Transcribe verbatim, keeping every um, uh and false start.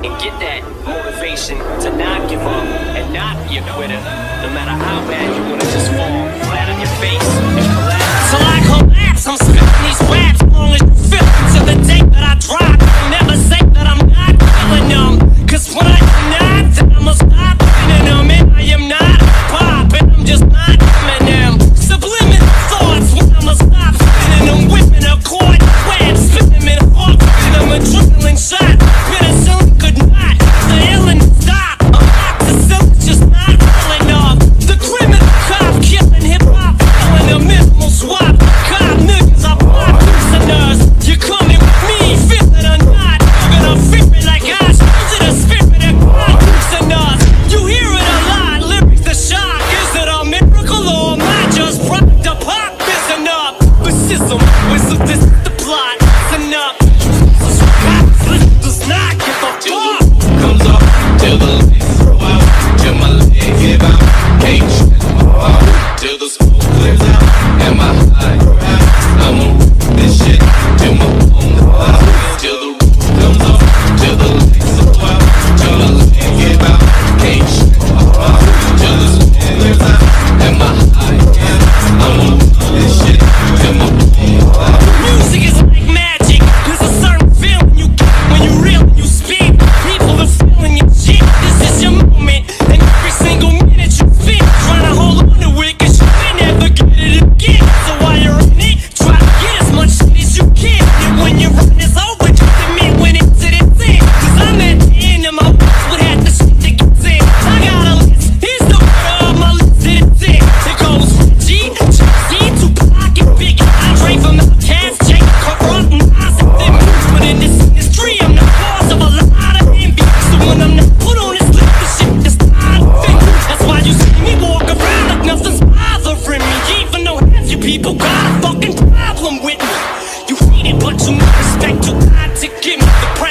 and get that motivation to not give up and not be a quitter, no matter how bad you wanna just fall flat on your face and collapse. Till I collapse, I'm spitting these raps long as you feel it. To the day that I drop, I'll never say that I'm not feeling them. Cause when I am not, then I'ma stop feeling them. And I am not pop, and I'm just not feeling them. Subliminal thoughts when I'ma stop feeling them. Whipping a cord, web, spitting them in hawk, and I'm a adrenaline shot. Penicillin could not, the illness stop. I'm not the silk, just not feeling up. The criminal cop killing hip hop, feeling a minimal swap. Cop niggas, I pop prisoners. You coming with me, feel it or not? You're gonna feel it like I shoot to the spirit of God prisoners. You hear it a lot, lyrics the shock. Is it a miracle or am I just product of pop? Listen up, racism, whistle, this is the plot. Listen up, does not give a fuck. Comes up till the lights throw out, till my leg give out, can't shut out, till the smoke clears out, and my high out. I'ma roll this shit till my phone out, till the roof comes up, till the lights throw out, till my leg give out, can't shut out, till the smoke clears out, and my high out. I'ma roll this shit till my phone out. Music is like magic. There's a certain feeling you get when you reel and you speak. People are feeling your shit. This is your moment, and every single minute you spend trying to hold on to it, cause you may never get it again. So while you're in it, try to get as much shit as you can. And when your run is over, just admit when it's to its end. Cause I'm at the end of my words with half the shit that gets in. I got a list. Here's the order of my list that it's in. It goes G, Jay-Z, Tupac, and Biggie. Andre from Outkast, Jake, Corrupt, Nas, and them. But in this industry, I'm the cause of a lot of envy. So when I'm not put on this list, the shit is not a thing. That's why you see me walk around like nothing's bothering me. Even though half you people got a fucking problem with me. You hate it, but you need respect. You got to give me the